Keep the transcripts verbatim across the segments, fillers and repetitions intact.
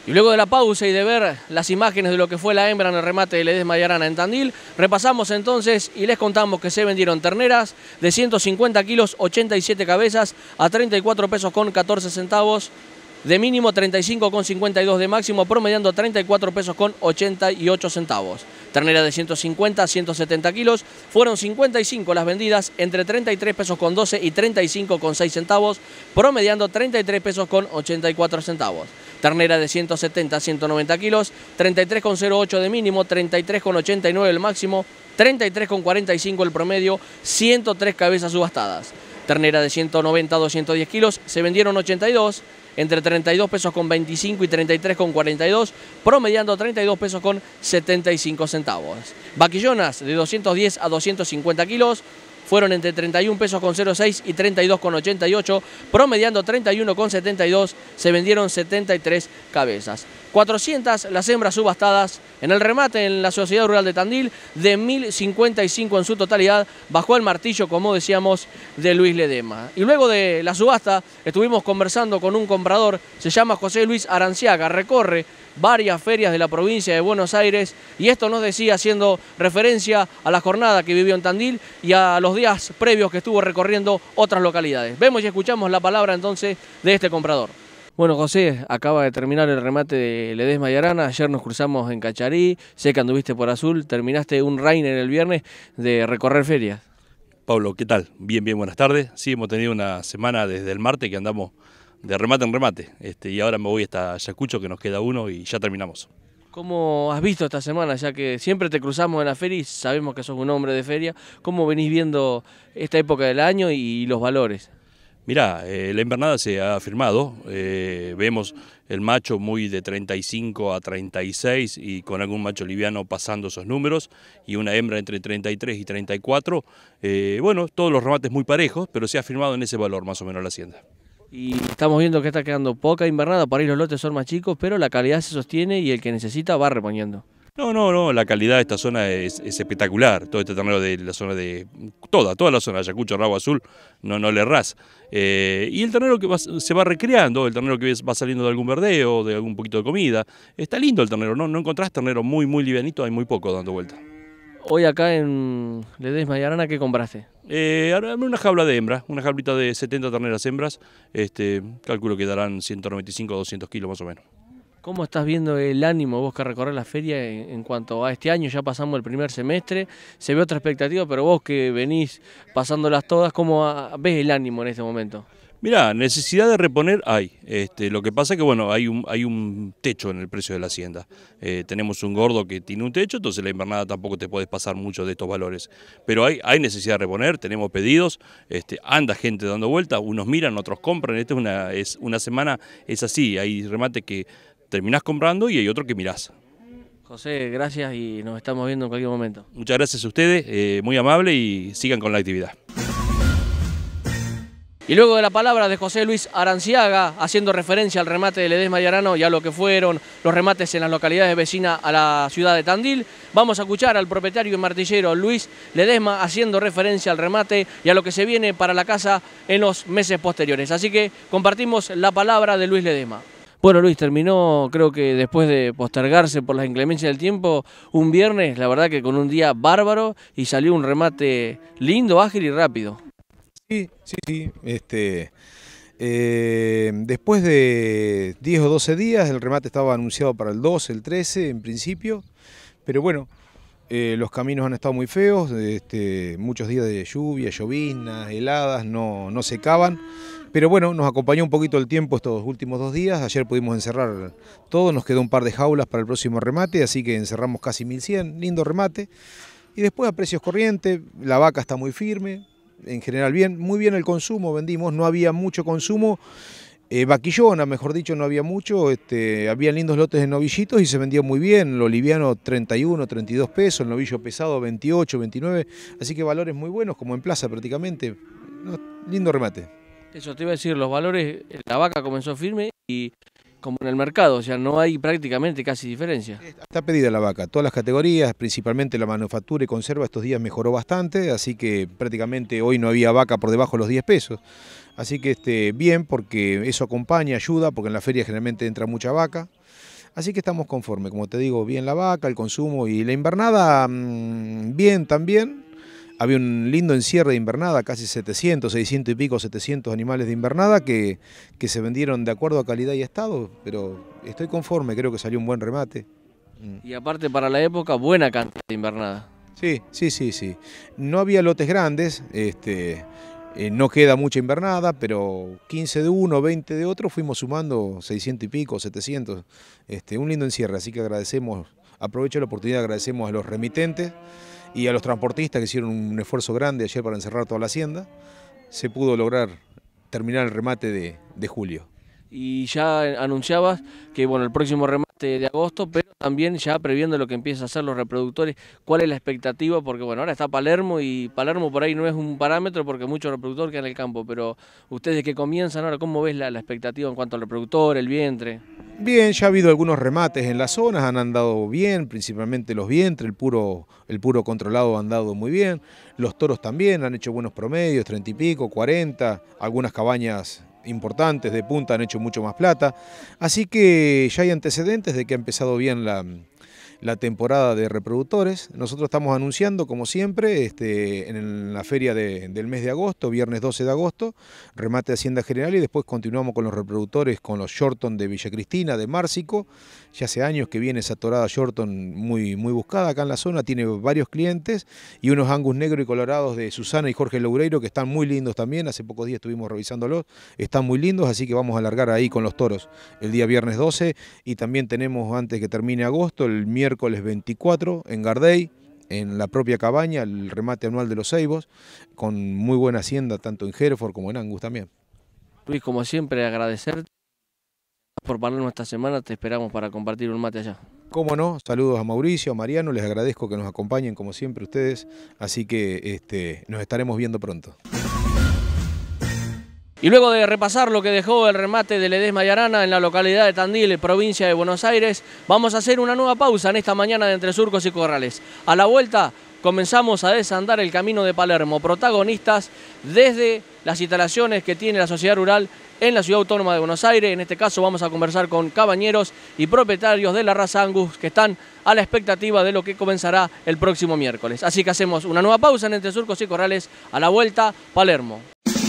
Y luego de la pausa y de ver las imágenes de lo que fue la hembra en el remate de Ledesma y Arana en Tandil, repasamos entonces y les contamos que se vendieron terneras de ciento cincuenta kilos, ochenta y siete cabezas, a treinta y cuatro pesos con catorce centavos, de mínimo treinta y cinco con cincuenta y dos de máximo, promediando treinta y cuatro pesos con ochenta y ocho centavos. Ternera de ciento cincuenta a ciento setenta kilos, fueron cincuenta y cinco las vendidas entre treinta y tres pesos con doce y treinta y cinco con seis centavos, promediando treinta y tres pesos con ochenta y cuatro centavos. Ternera de ciento setenta a ciento noventa kilos, treinta y tres con cero ocho de mínimo, treinta y tres con ochenta y nueve el máximo, treinta y tres con cuarenta y cinco el promedio, ciento tres cabezas subastadas. Ternera de ciento noventa a doscientos diez kilos, se vendieron ochenta y dos, entre treinta y dos pesos con veinticinco y treinta y tres con cuarenta y dos, promediando treinta y dos pesos con setenta y cinco centavos. Vaquillonas de doscientos diez a doscientos cincuenta kilos, fueron entre treinta y un pesos con cero seis y treinta y dos con ochenta y ocho, promediando treinta y uno con setenta y dos, se vendieron setenta y tres cabezas. cuatrocientas las hembras subastadas en el remate en la Sociedad Rural de Tandil, de mil cincuenta y cinco en su totalidad, bajó el martillo, como decíamos, de Luis Ledesma. Y luego de la subasta estuvimos conversando con un comprador, se llama José Luis Aranciaga, recorre varias ferias de la provincia de Buenos Aires y esto nos decía haciendo referencia a la jornada que vivió en Tandil y a los días previos que estuvo recorriendo otras localidades. Vemos y escuchamos la palabra entonces de este comprador. Bueno, José, acaba de terminar el remate de Ledesma y Arana, ayer nos cruzamos en Cacharí, sé que anduviste por Azul, terminaste un Rainer el viernes de recorrer ferias. Pablo, ¿qué tal? Bien, bien, buenas tardes. Sí, hemos tenido una semana desde el martes que andamos de remate en remate, este, y ahora me voy hasta Ayacucho, que nos queda uno y ya terminamos. ¿Cómo has visto esta semana, ya que siempre te cruzamos en la feria y sabemos que sos un hombre de feria? ¿Cómo venís viendo esta época del año y los valores? Mirá, eh, la invernada se ha firmado, eh, vemos el macho muy de treinta y cinco a treinta y seis y con algún macho liviano pasando esos números y una hembra entre treinta y tres y treinta y cuatro. Eh, bueno, todos los remates muy parejos, pero se ha firmado en ese valor más o menos la hacienda. Y estamos viendo que está quedando poca invernada, para ir los lotes son más chicos, pero la calidad se sostiene y el que necesita va reponiendo. No, no, no, la calidad de esta zona es, es espectacular, todo este ternero de la zona de, toda, toda la zona, Ayacucho, Rabo Azul, no, no le errás. Eh, y el ternero que va, se va recreando, el ternero que va saliendo de algún verdeo, de algún poquito de comida, está lindo el ternero, no, no encontrás ternero muy, muy livianito, hay muy poco dando vuelta. Hoy acá en Ledesma y Arana, ¿qué compraste? Eh, una jaula de hembra, una jaulita de setenta terneras hembras, este, calculo que darán ciento noventa y cinco a doscientos kilos más o menos. ¿Cómo estás viendo el ánimo vos que recorres la feria en, en cuanto a este año? Ya pasamos el primer semestre, se ve otra expectativa, pero vos que venís pasándolas todas, ¿cómo a, ves el ánimo en este momento? Mirá, necesidad de reponer hay, este, lo que pasa es que bueno, hay un, hay un techo en el precio de la hacienda, eh, tenemos un gordo que tiene un techo, entonces la invernada tampoco te puedes pasar mucho de estos valores, pero hay, hay necesidad de reponer, tenemos pedidos, este, anda gente dando vueltas, unos miran, otros compran, esta es una, es una semana, es así, hay remate que terminás comprando y hay otro que mirás. José, gracias y nos estamos viendo en cualquier momento. Muchas gracias a ustedes, eh, muy amable y sigan con la actividad. Y luego de la palabra de José Luis Aranciaga, haciendo referencia al remate de Ledesma y Arana y a lo que fueron los remates en las localidades vecinas a la ciudad de Tandil, vamos a escuchar al propietario y martillero Luis Ledesma haciendo referencia al remate y a lo que se viene para la casa en los meses posteriores. Así que compartimos la palabra de Luis Ledesma. Bueno, Luis, terminó, creo que después de postergarse por las inclemencias del tiempo, un viernes, la verdad que con un día bárbaro y salió un remate lindo, ágil y rápido. Sí, sí, sí. Este, eh, después de diez o doce días, el remate estaba anunciado para el doce, el trece en principio, pero bueno, eh, los caminos han estado muy feos, este, muchos días de lluvia, lloviznas, heladas, no, no secaban, pero bueno, nos acompañó un poquito el tiempo estos últimos dos días, ayer pudimos encerrar todo, nos quedó un par de jaulas para el próximo remate, así que encerramos casi mil cien, lindo remate, y después a precios corrientes, la vaca está muy firme, en general bien, muy bien el consumo, vendimos, no había mucho consumo, eh, vaquillona, mejor dicho, no había mucho, este, había lindos lotes de novillitos y se vendió muy bien, lo liviano treinta y uno, treinta y dos pesos, el novillo pesado veintiocho, veintinueve, así que valores muy buenos, como en plaza prácticamente, no, lindo remate. Eso te iba a decir, los valores, la vaca comenzó firme y como en el mercado, o sea, no hay prácticamente casi diferencia. Está pedida la vaca, todas las categorías, principalmente la manufactura y conserva estos días mejoró bastante, así que prácticamente hoy no había vaca por debajo de los diez pesos. Así que este, bien, porque eso acompaña, ayuda, porque en la feria generalmente entra mucha vaca. Así que estamos conformes, como te digo, bien la vaca, el consumo y la invernada, mmm, bien también. Había un lindo encierre de invernada, casi setecientos, seiscientos y pico, setecientos animales de invernada que, que se vendieron de acuerdo a calidad y estado, pero estoy conforme, creo que salió un buen remate. Y aparte para la época, buena cantidad de invernada. Sí, sí, sí, sí. No había lotes grandes, este, eh, no queda mucha invernada, pero quince de uno, veinte de otro, fuimos sumando seiscientos y pico, setecientos. Este, un lindo encierre, así que agradecemos, aprovecho la oportunidad, agradecemos a los remitentes y a los transportistas que hicieron un esfuerzo grande ayer para encerrar toda la hacienda. Se pudo lograr terminar el remate de, de julio. Y ya anunciabas que bueno, el próximo remate de agosto, pero también ya previendo lo que empiezan a hacer los reproductores, ¿cuál es la expectativa? Porque bueno, ahora está Palermo y Palermo por ahí no es un parámetro porque muchos reproductores quedan en el campo, pero ustedes que comienzan ahora, ¿cómo ves la, la expectativa en cuanto al reproductor, el vientre? Bien, ya ha habido algunos remates en las zonas, han andado bien, principalmente los vientres, el puro, el puro controlado ha andado muy bien, los toros también han hecho buenos promedios, treinta y pico, cuarenta, algunas cabañas importantes de punta han hecho mucho más plata, así que ya hay antecedentes de que ha empezado bien la, la temporada de reproductores. Nosotros estamos anunciando, como siempre, este, en la feria de, del mes de agosto, viernes doce de agosto, remate de Hacienda General, y después continuamos con los reproductores, con los Shorton de Villa Cristina, de Márcico. Ya hace años que viene esa torada Shorton muy, muy buscada acá en la zona, tiene varios clientes, y unos Angus negros y colorados de Susana y Jorge Loureiro, que están muy lindos también. Hace pocos días estuvimos revisándolos, están muy lindos, así que vamos a alargar ahí con los toros el día viernes doce, y también tenemos, antes que termine agosto, el miércoles veinticuatro en Gardey, en la propia cabaña, el remate anual de los ceibos, con muy buena hacienda tanto en Hereford como en Angus también. Luis, como siempre, agradecerte por Palermo esta semana, te esperamos para compartir un mate allá. Cómo no, saludos a Mauricio, a Mariano, les agradezco que nos acompañen como siempre ustedes, así que este, nos estaremos viendo pronto. Y luego de repasar lo que dejó el remate de Ledesma y Arana en la localidad de Tandil, provincia de Buenos Aires, vamos a hacer una nueva pausa en esta mañana de Entre Surcos y Corrales. A la vuelta comenzamos a desandar el camino de Palermo, protagonistas desde las instalaciones que tiene la sociedad rural en la Ciudad Autónoma de Buenos Aires. En este caso vamos a conversar con cabañeros y propietarios de la raza Angus que están a la expectativa de lo que comenzará el próximo miércoles. Así que hacemos una nueva pausa en Entre Surcos y Corrales. A la vuelta, Palermo.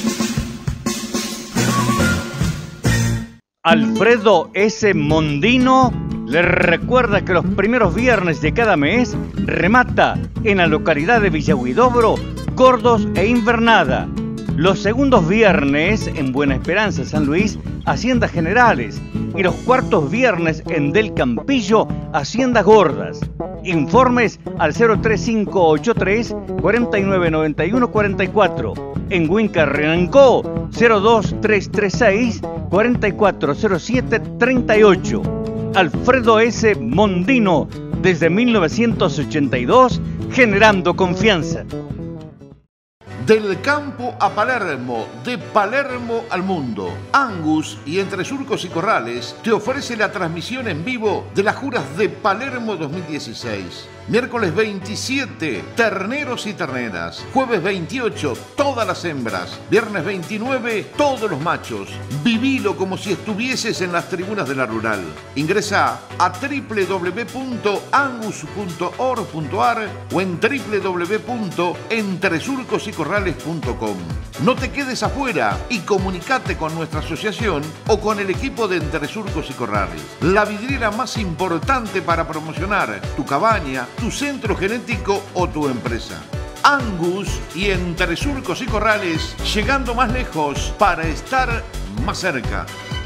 Alfredo S. Mondino le recuerda que los primeros viernes de cada mes remata en la localidad de Villa Huidobro, Gordos e Invernada. Los segundos viernes en Buena Esperanza, San Luis, Haciendas Generales. Y los cuartos viernes en Del Campillo, Haciendas Gordas. Informes al cero tres cinco ocho tres, cuatro nueve nueve uno cuatro cuatro. En Huinca Renancó, cero dos tres tres seis, cuatro cuatro cero siete tres ocho. Alfredo S. Mondino, desde mil novecientos ochenta y dos, generando confianza. Del campo a Palermo, de Palermo al mundo, Angus y Entre Surcos y Corrales te ofrece la transmisión en vivo de las Juras de Palermo dos mil dieciséis. Miércoles veintisiete, terneros y terneras. Jueves veintiocho, todas las hembras. Viernes veintinueve, todos los machos. Vivilo como si estuvieses en las tribunas de la rural. Ingresa a doble u doble u doble u punto angus punto org punto ar o en doble u doble u doble u punto entre surcos y corrales punto com. No te quedes afuera y comunicate con nuestra asociación o con el equipo de Entre Surcos y Corrales. La vidriera más importante para promocionar tu cabaña, tu centro genético o tu empresa. Angus y Entre Surcos y Corrales, llegando más lejos para estar más cerca.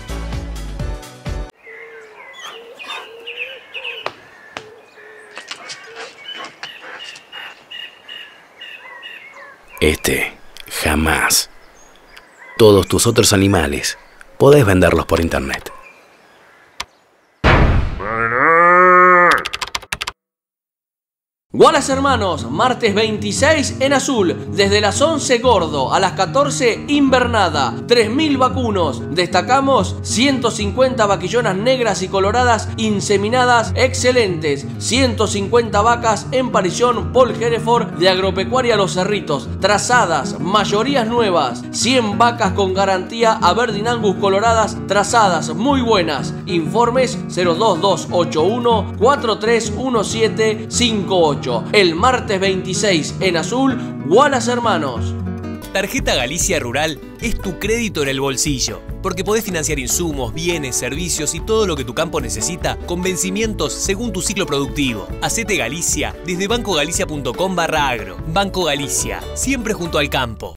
Este, jamás. Todos tus otros animales, podés venderlos por internet. Wallace Hermanos, martes veintiséis en azul, desde las once gordo, a las catorce invernada, tres mil vacunos. Destacamos ciento cincuenta vaquillonas negras y coloradas inseminadas excelentes, ciento cincuenta vacas en parición Paul Hereford de Agropecuaria Los Cerritos, trazadas, mayorías nuevas, cien vacas con garantía Aberdeen Angus coloradas, trazadas muy buenas. Informes cero dos dos ocho uno cuatro tres uno siete cinco ocho. El martes veintiséis en azul, Wallace Hermanos. Tarjeta Galicia Rural es tu crédito en el bolsillo, porque podés financiar insumos, bienes, servicios y todo lo que tu campo necesita con vencimientos según tu ciclo productivo. Hacete Galicia desde bancogalicia punto com barra agro. Banco Galicia, siempre junto al campo.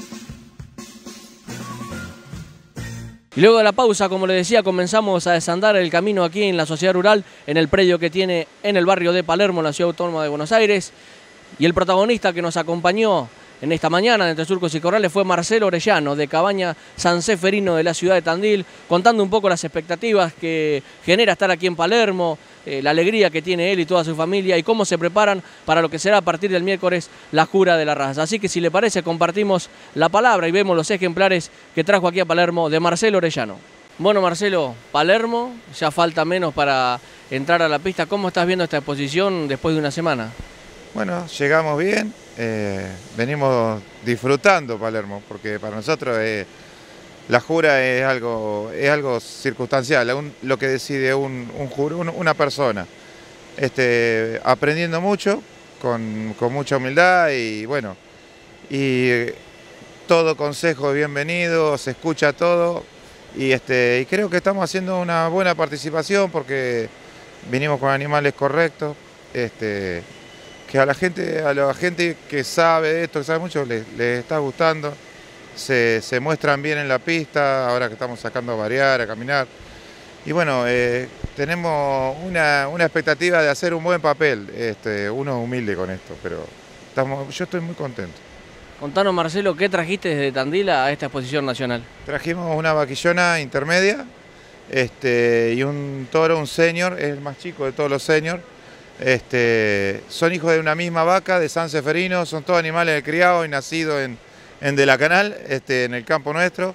Y luego de la pausa, como les decía, comenzamos a desandar el camino aquí en la Sociedad Rural, en el predio que tiene en el barrio de Palermo, en la Ciudad Autónoma de Buenos Aires. Y el protagonista que nos acompañó en esta mañana de Entre Surcos y Corrales fue Marcelo Orellano, de Cabaña San Seferino de la ciudad de Tandil, contando un poco las expectativas que genera estar aquí en Palermo, eh, la alegría que tiene él y toda su familia y cómo se preparan para lo que será a partir del miércoles la jura de la raza. Así que si le parece, compartimos la palabra y vemos los ejemplares que trajo aquí a Palermo de Marcelo Orellano. Bueno, Marcelo, Palermo, ya falta menos para entrar a la pista. ¿Cómo estás viendo esta exposición después de una semana? Bueno, llegamos bien. Eh, venimos disfrutando Palermo, porque para nosotros eh, la jura es algo, es algo circunstancial, un, lo que decide un, un juro, un, una persona. Este, aprendiendo mucho, con, con mucha humildad y bueno, y todo consejo es bienvenido, se escucha todo y, este, y creo que estamos haciendo una buena participación porque vinimos con animales correctos. Este, que a la gente, a la gente que sabe de esto, que sabe mucho, les, les está gustando, se, se muestran bien en la pista, ahora que estamos sacando a variar, a caminar. Y bueno, eh, tenemos una, una expectativa de hacer un buen papel, este, uno es humilde con esto, pero estamos, yo estoy muy contento. Contanos, Marcelo, ¿qué trajiste desde Tandil a esta exposición nacional? Trajimos una vaquillona intermedia este, y un toro, un senior, es el más chico de todos los seniors. Este, son hijos de una misma vaca, de San Seferino, son todos animales de criado y nacidos en, en De la Canal, este, en el campo nuestro.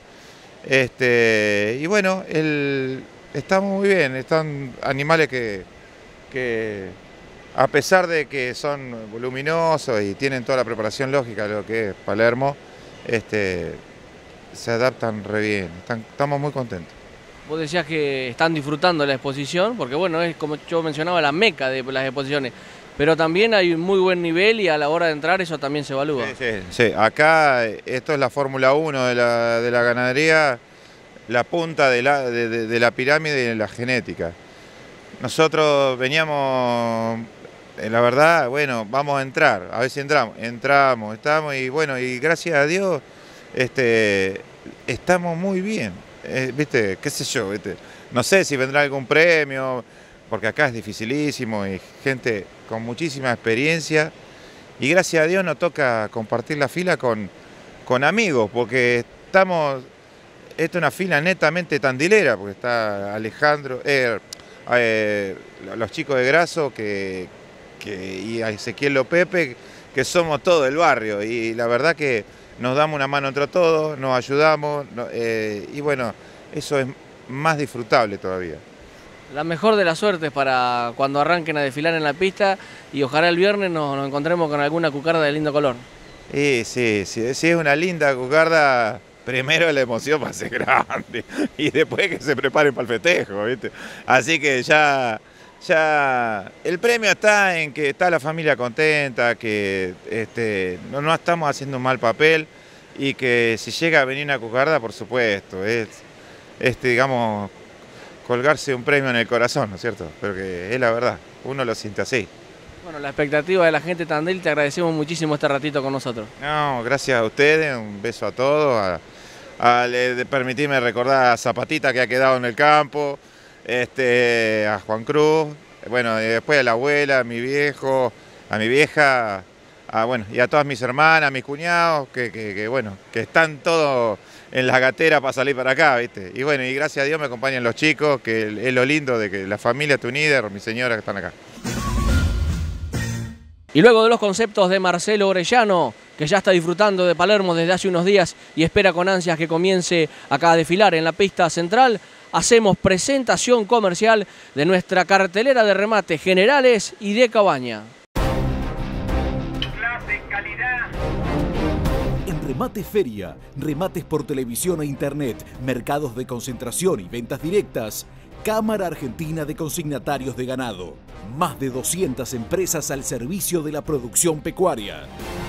Este, y bueno, el, estamos muy bien, están animales que, que a pesar de que son voluminosos y tienen toda la preparación lógica de lo que es Palermo, este, se adaptan re bien, están, estamos muy contentos. Vos decías que están disfrutando la exposición, porque bueno, es como yo mencionaba, la meca de las exposiciones, pero también hay un muy buen nivel y a la hora de entrar eso también se evalúa. Sí, sí, sí. Acá esto es la Fórmula uno de la, de la ganadería, la punta de la, de, de, de la pirámide de la genética. Nosotros veníamos, la verdad, bueno, vamos a entrar, a ver si entramos, entramos, estamos y bueno, y gracias a Dios este, estamos muy bien. Eh, ¿Viste? ¿Qué sé yo? ¿Viste? No sé si vendrá algún premio, porque acá es dificilísimo y gente con muchísima experiencia. Y gracias a Dios nos toca compartir la fila con, con amigos, porque estamos, esta es una fila netamente tandilera, porque está Alejandro, eh, eh, los chicos de Graso que, que, y a Ezequiel Lopepe, que somos todo el barrio. Y la verdad que nos damos una mano entre todos, nos ayudamos eh, y bueno, eso es más disfrutable todavía. La mejor de las suertes para cuando arranquen a desfilar en la pista y ojalá el viernes nos, nos encontremos con alguna cucarda de lindo color. Sí, sí, sí, sí, es una linda cucarda, primero la emoción va a ser grande y después que se preparen para el festejo, ¿viste? Así que ya... Ya el premio está en que está la familia contenta, que este, no, no estamos haciendo un mal papel y que si llega a venir una cucarda, por supuesto, es este, digamos, colgarse un premio en el corazón, ¿no es cierto? Pero que es la verdad, uno lo siente así. Bueno, la expectativa de la gente de Tandil, te agradecemos muchísimo este ratito con nosotros. No, gracias a ustedes, un beso a todos, a, a, a permitirme recordar a Zapatita que ha quedado en el campo. Este, a Juan Cruz, bueno, y después a la abuela, a mi viejo, a mi vieja, a, bueno, y a todas mis hermanas, a mis cuñados, que, que, que, bueno, que están todos en la gatera para salir para acá, ¿viste? Y bueno, y gracias a Dios me acompañan los chicos, que es lo lindo de que la familia está unida, mi señora que están acá. Y luego de los conceptos de Marcelo Orellano, que ya está disfrutando de Palermo desde hace unos días y espera con ansias que comience acá a desfilar en la pista central, hacemos presentación comercial de nuestra cartelera de remates generales y de cabaña. Clase, calidad. En Remate Feria, remates por televisión e internet, mercados de concentración y ventas directas, Cámara Argentina de Consignatarios de Ganado. Más de doscientas empresas al servicio de la producción pecuaria.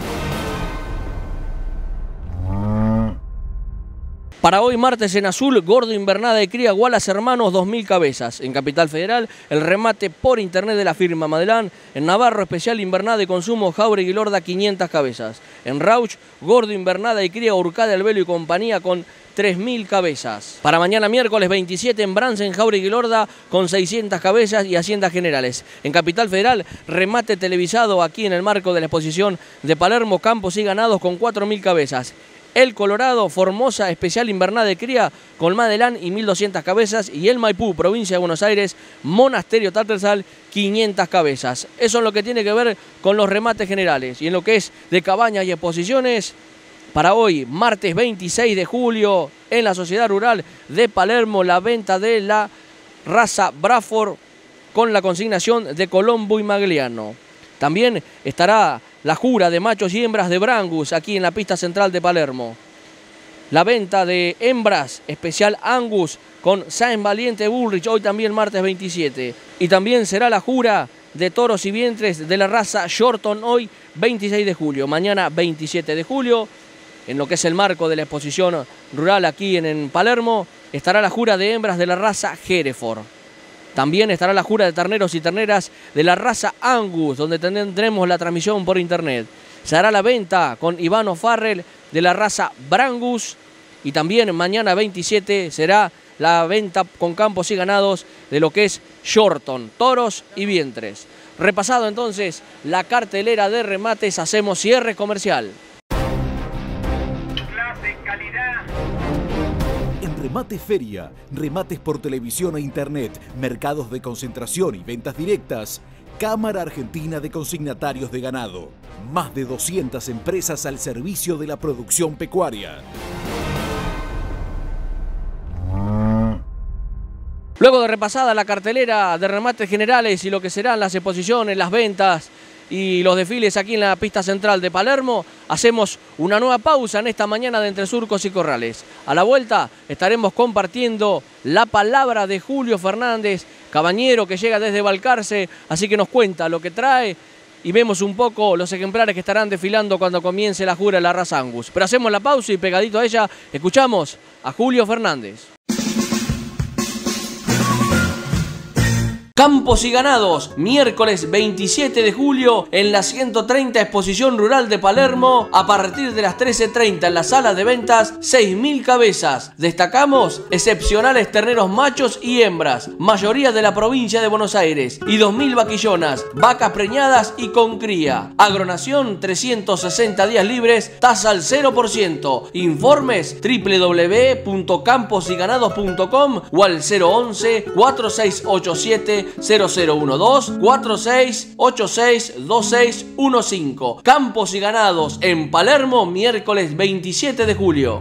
Para hoy martes en azul, gordo invernada de cría Wallace Hermanos dos mil cabezas. En Capital Federal, el remate por internet de la firma Madelán. En Navarro, especial invernada de consumo Jauregui Lorda quinientas cabezas. En Rauch, gordo invernada de cría Urcade Albelo y compañía con tres mil cabezas. Para mañana miércoles veintisiete en Bransen, Jauregui Lorda con seiscientas cabezas y haciendas generales. En Capital Federal, remate televisado aquí en el marco de la exposición de Palermo, Campos y Ganados con cuatro mil cabezas. El Colorado, Formosa, especial invernada de cría con Madelán y mil doscientas cabezas. Y el Maipú, provincia de Buenos Aires, Monasterio Tattersall, quinientas cabezas. Eso es lo que tiene que ver con los remates generales. Y en lo que es de cabañas y exposiciones, para hoy, martes veintiséis de julio, en la Sociedad Rural de Palermo, la venta de la raza Braford con la consignación de Colombo y Magliano. También estará la jura de machos y hembras de Brangus aquí en la pista central de Palermo. La venta de hembras especial Angus con Saint Valiente Bullrich, hoy también martes veintisiete. Y también será la jura de toros y vientres de la raza Shorton hoy veintiséis de julio. Mañana veintisiete de julio, en lo que es el marco de la exposición rural aquí en, en Palermo, estará la jura de hembras de la raza Hereford. También estará la jura de terneros y terneras de la raza Angus, donde tendremos la transmisión por internet. Se hará la venta con Ivano Farrell de la raza Brangus. Y también mañana veintisiete será la venta con Campos y Ganados de lo que es Shorton, toros y vientres. Repasado entonces la cartelera de remates, hacemos cierre comercial. Clase, calidad. En Remate Feria, remates por televisión e internet, mercados de concentración y ventas directas, Cámara Argentina de Consignatarios de Ganado. Más de doscientas empresas al servicio de la producción pecuaria. Luego de repasada la cartelera de remates generales y lo que serán las exposiciones, las ventas y los desfiles aquí en la pista central de Palermo, hacemos una nueva pausa en esta mañana de Entre Surcos y Corrales. A la vuelta estaremos compartiendo la palabra de Julio Fernández, cabañero que llega desde Balcarce, así que nos cuenta lo que trae y vemos un poco los ejemplares que estarán desfilando cuando comience la jura de la raza Angus. Pero hacemos la pausa y pegadito a ella escuchamos a Julio Fernández. Campos y Ganados, miércoles veintisiete de julio en la ciento treinta Exposición Rural de Palermo, a partir de las trece treinta en la sala de ventas, seis mil cabezas. Destacamos excepcionales terneros machos y hembras, mayoría de la provincia de Buenos Aires, y dos mil vaquillonas, vacas preñadas y con cría. Agronación trescientos sesenta días libres, tasa al cero por ciento. Informes doble u doble u doble u punto campos y ganados punto com o al cero once, cuatro seis ocho siete, cero cero uno dos, cuatro seis ocho seis dos seis uno cinco. Campos y Ganados en Palermo, miércoles veintisiete de julio.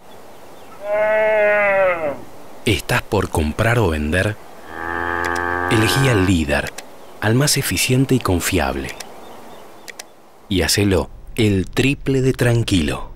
¿Estás por comprar o vender? Elegí al líder, al más eficiente y confiable. Y hacelo el triple de tranquilo.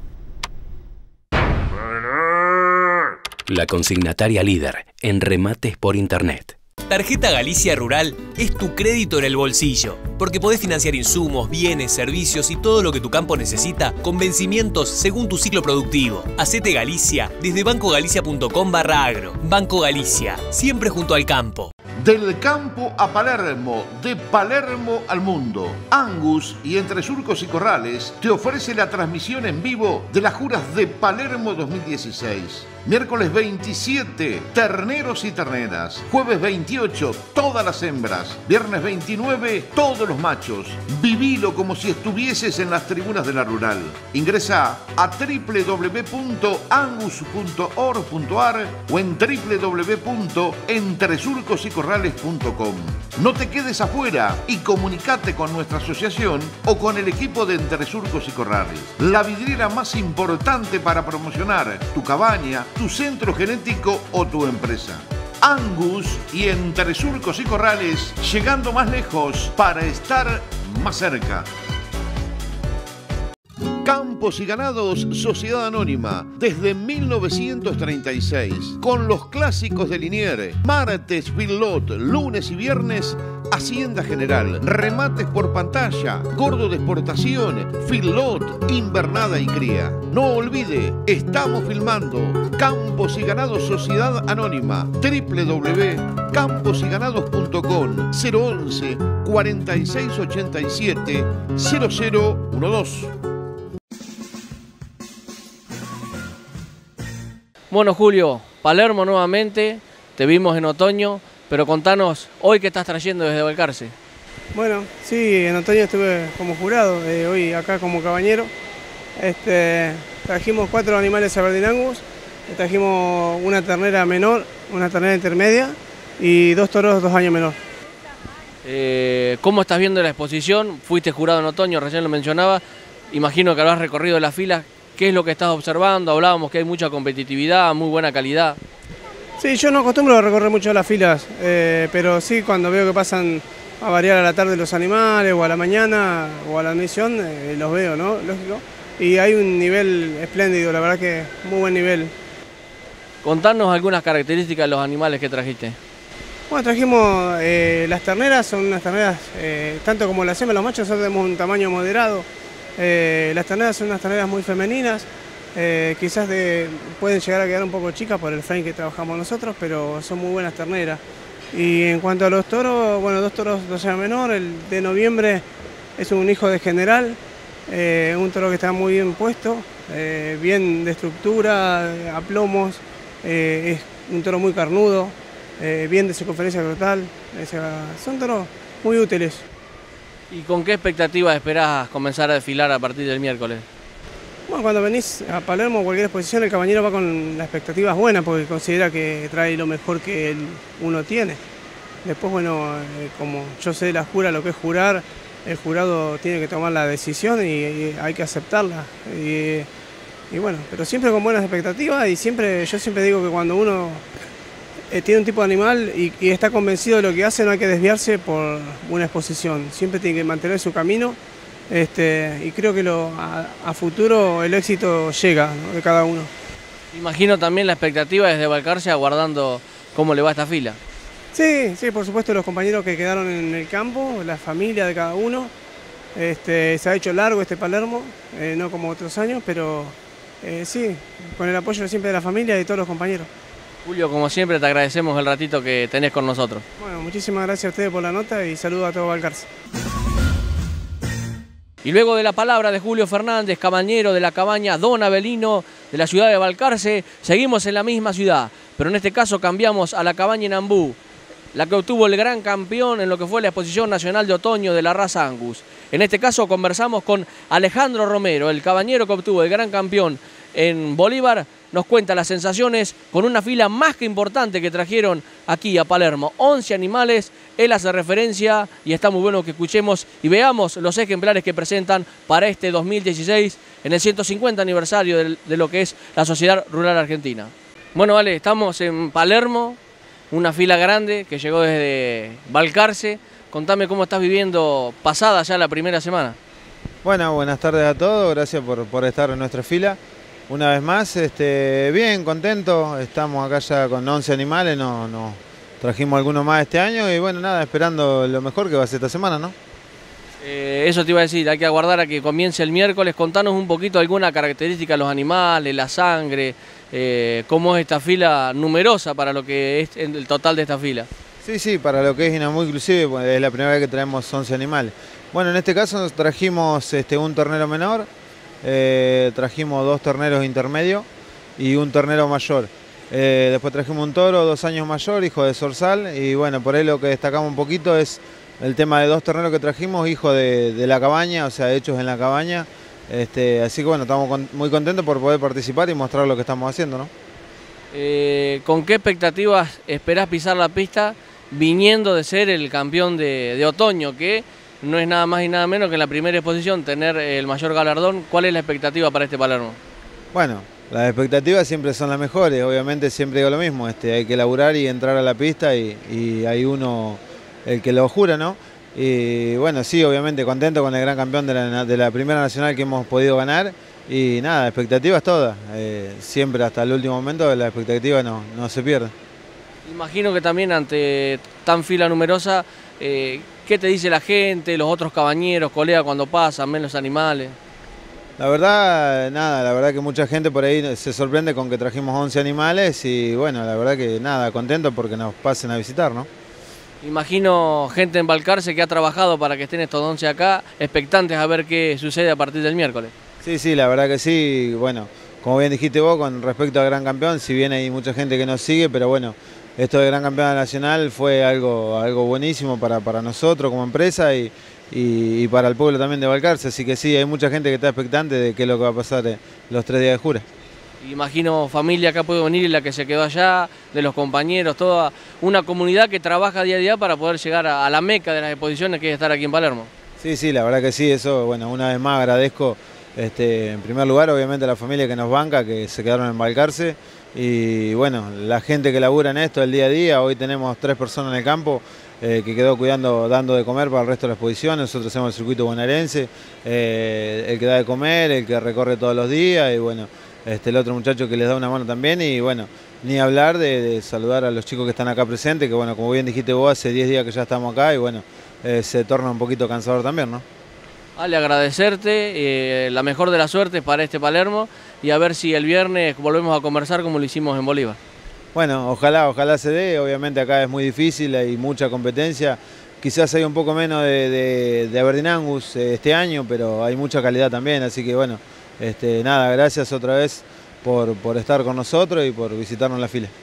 La consignataria líder en remates por internet. Tarjeta Galicia Rural es tu crédito en el bolsillo, porque podés financiar insumos, bienes, servicios y todo lo que tu campo necesita con vencimientos según tu ciclo productivo. Hacete Galicia desde bancogalicia punto com barra agro. Banco Galicia, siempre junto al campo. Del campo a Palermo, de Palermo al mundo. Angus y Entre Surcos y Corrales te ofrece la transmisión en vivo de las juras de Palermo dos mil dieciséis. Miércoles veintisiete, terneros y terneras. Jueves veintiocho, todas las hembras. Viernes veintinueve, todos los machos. Vivilo como si estuvieses en las tribunas de la rural. Ingresa a w w w punto angus punto org punto a r o en w w w punto entre surcos y corrales punto com. No te quedes afuera y comunicate con nuestra asociación o con el equipo de Entre Surcos y Corrales. La vidriera más importante para promocionar tu cabaña, tu centro genético o tu empresa. Angus y Entre Surcos y Corrales, llegando más lejos para estar más cerca. Campos y Ganados Sociedad Anónima, desde mil novecientos treinta y seis, con los clásicos de Liniers, martes feedlot, lunes y viernes Hacienda General, remates por pantalla, gordo de exportación, feedlot, invernada y cría. No olvide, estamos filmando Campos y Ganados Sociedad Anónima, w w w punto campos y ganados punto com, cero once, cuarenta y seis ochenta y siete, cero cero doce. Bueno, Julio, Palermo nuevamente, te vimos en otoño, pero contanos hoy qué estás trayendo desde Balcarce. Bueno, sí, en otoño estuve como jurado, eh, hoy acá como cabañero. Este, trajimos cuatro animales Aberdeen Angus, trajimos una ternera menor, una ternera intermedia y dos toros dos años menor. Eh, ¿Cómo estás viendo la exposición? Fuiste jurado en otoño, recién lo mencionaba, imagino que habrás recorrido las filas. ¿Qué es lo que estás observando? Hablábamos que hay mucha competitividad, muy buena calidad. Sí, yo no acostumbro a recorrer mucho las filas, eh, pero sí cuando veo que pasan a variar a la tarde los animales, o a la mañana, o a la admisión, eh, los veo, ¿no? Lógico. Y hay un nivel espléndido, la verdad que muy buen nivel. Contanos algunas características de los animales que trajiste. Bueno, trajimos eh, las terneras, son unas terneras, eh, tanto como las hembras, los machos, nosotros tenemos un tamaño moderado. Eh, las terneras son unas terneras muy femeninas, eh, quizás de, pueden llegar a quedar un poco chicas por el frame que trabajamos nosotros, pero son muy buenas terneras. Y en cuanto a los toros, bueno, dos toros dos años menor, el de noviembre es un hijo de general, eh, un toro que está muy bien puesto, eh, bien de estructura, a plomos, eh, es un toro muy carnudo, eh, bien de circunferencia total, o sea, son toros muy útiles. ¿Y con qué expectativas esperás comenzar a desfilar a partir del miércoles? Bueno, cuando venís a Palermo o cualquier exposición, el caballero va con las expectativas buenas porque considera que trae lo mejor que él, uno tiene. Después, bueno, eh, como yo sé de la jura, lo que es jurar, el jurado tiene que tomar la decisión y, y hay que aceptarla. Y, y bueno, pero siempre con buenas expectativas y siempre, yo siempre digo que cuando uno Eh, tiene un tipo de animal y, y está convencido de lo que hace, no hay que desviarse por una exposición, siempre tiene que mantener su camino, este, y creo que lo, a, a futuro el éxito llega, ¿no?, de cada uno. Imagino también la expectativa desde Balcarce aguardando cómo le va a esta fila. Sí, sí, por supuesto los compañeros que quedaron en el campo, la familia de cada uno, este, se ha hecho largo este Palermo, eh, no como otros años, pero eh, sí, con el apoyo siempre de la familia y de todos los compañeros. Julio, como siempre, te agradecemos el ratito que tenés con nosotros. Bueno, muchísimas gracias a ustedes por la nota y saludo a todo Balcarce. Y luego de la palabra de Julio Fernández, cabañero de la cabaña Don Avelino de la ciudad de Balcarce, seguimos en la misma ciudad, pero en este caso cambiamos a la cabaña Inambú, la que obtuvo el gran campeón en lo que fue la exposición nacional de otoño de la raza Angus. En este caso conversamos con Alejandro Romero, el cabañero que obtuvo el gran campeón en Bolívar. Nos cuenta las sensaciones con una fila más que importante que trajeron aquí a Palermo. once animales, él hace referencia y está muy bueno que escuchemos y veamos los ejemplares que presentan para este dos mil dieciséis en el ciento cincuenta aniversario de, de lo que es la Sociedad Rural Argentina. Bueno, vale, estamos en Palermo, una fila grande que llegó desde Balcarce. Contame cómo estás viviendo pasada ya la primera semana. Bueno, buenas tardes a todos, gracias por, por estar en nuestra fila. Una vez más, este, bien, contento, estamos acá ya con once animales, nos no, trajimos algunos más este año y bueno, nada, esperando lo mejor que va a ser esta semana, ¿no? Eh, eso te iba a decir, hay que aguardar a que comience el miércoles. Contanos un poquito alguna característica de los animales, la sangre, eh, cómo es esta fila numerosa para lo que es el total de esta fila. Sí, sí, para lo que es Inambú inclusive, pues es la primera vez que traemos once animales. Bueno, en este caso nos trajimos este, un ternero menor, eh, trajimos dos terneros intermedios, y un ternero mayor. Eh, después trajimos un toro dos años mayor, hijo de Zorzal, y bueno, por ahí lo que destacamos un poquito es el tema de dos terneros que trajimos, hijo de, de la cabaña, o sea, hechos en la cabaña. Este, así que bueno, estamos con, muy contentos por poder participar y mostrar lo que estamos haciendo, ¿no? Eh, ¿Con qué expectativas esperás pisar la pista viniendo de ser el campeón de, de otoño, que no es nada más y nada menos que en la primera exposición tener el mayor galardón? ¿Cuál es la expectativa para este Palermo? Bueno, las expectativas siempre son las mejores, obviamente siempre digo lo mismo, este, hay que laburar y entrar a la pista y, y hay uno el que lo jura, ¿no? Y bueno, sí, obviamente contento con el gran campeón de la, de la Primera Nacional que hemos podido ganar y nada, expectativas todas, eh, siempre hasta el último momento la expectativa no, no se pierde. Imagino que también ante tan fila numerosa, eh, ¿qué te dice la gente, los otros cabañeros, colegas cuando pasan, ven los animales? La verdad, nada, la verdad que mucha gente por ahí se sorprende con que trajimos once animales y bueno, la verdad que nada, contento porque nos pasen a visitar, ¿no? Imagino gente en Balcarce que ha trabajado para que estén estos once acá, expectantes a ver qué sucede a partir del miércoles. Sí, sí, la verdad que sí, bueno, como bien dijiste vos con respecto al Gran Campeón, si bien hay mucha gente que nos sigue, pero bueno, esto de Gran Campeón Nacional fue algo, algo buenísimo para, para nosotros como empresa y, y, y para el pueblo también de Balcarce, así que sí, hay mucha gente que está expectante de qué es lo que va a pasar los tres días de jura. Imagino familia que ha podido venir y la que se quedó allá, de los compañeros, toda una comunidad que trabaja día a día para poder llegar a, a la meca de las exposiciones que es estar aquí en Palermo. Sí, sí, la verdad que sí, eso, bueno, una vez más agradezco este, en primer lugar obviamente a la familia que nos banca, que se quedaron en Balcarce y bueno, la gente que labura en esto el día a día, hoy tenemos tres personas en el campo eh, que quedó cuidando, dando de comer para el resto de la exposición, nosotros hacemos el circuito bonaerense, eh, el que da de comer, el que recorre todos los días y bueno, Este, el otro muchacho que les da una mano también y bueno, ni hablar de, de saludar a los chicos que están acá presentes, que bueno, como bien dijiste vos, hace diez días que ya estamos acá y bueno, eh, se torna un poquito cansador también, ¿no? Ale, agradecerte, eh, la mejor de las suertes para este Palermo y a ver si el viernes volvemos a conversar como lo hicimos en Bolívar. Bueno, ojalá, ojalá se dé, obviamente acá es muy difícil, hay mucha competencia, quizás hay un poco menos de, de, de Aberdeen Angus este año, pero hay mucha calidad también, así que bueno, Este, nada, gracias otra vez por, por estar con nosotros y por visitarnos en la fila.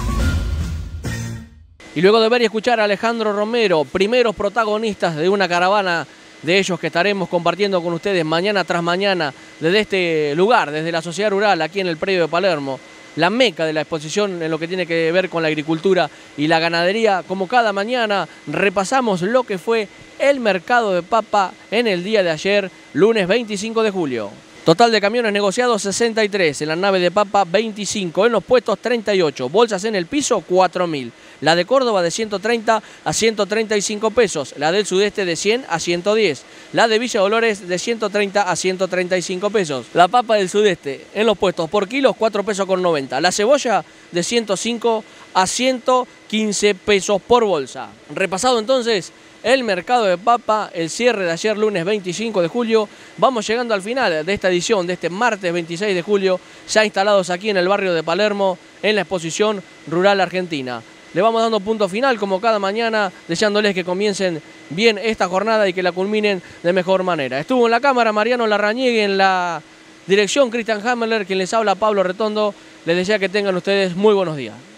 Y luego de ver y escuchar a Alejandro Romero, primeros protagonistas de una caravana de ellos que estaremos compartiendo con ustedes mañana tras mañana desde este lugar, desde la Sociedad Rural, aquí en el predio de Palermo, la meca de la exposición en lo que tiene que ver con la agricultura y la ganadería. Como cada mañana repasamos lo que fue el mercado de papa en el día de ayer, lunes veinticinco de julio. Total de camiones negociados sesenta y tres, en la nave de papa veinticinco, en los puestos treinta y ocho, bolsas en el piso cuatro mil. La de Córdoba de ciento treinta a ciento treinta y cinco pesos, la del sudeste de cien a ciento diez, la de Villa Dolores de ciento treinta a ciento treinta y cinco pesos. La papa del sudeste en los puestos por kilos cuatro pesos con noventa, la cebolla de ciento cinco a ciento quince pesos por bolsa. Repasado entonces el mercado de papa, el cierre de ayer lunes veinticinco de julio, vamos llegando al final de esta edición de este martes veintiséis de julio, ya instalados aquí en el barrio de Palermo, en la exposición rural argentina. Le vamos dando punto final como cada mañana, deseándoles que comiencen bien esta jornada y que la culminen de mejor manera. Estuvo en la cámara Mariano Larrañegue, en la dirección Cristian Hammerler, quien les habla Pablo Retondo. Les desea que tengan ustedes muy buenos días.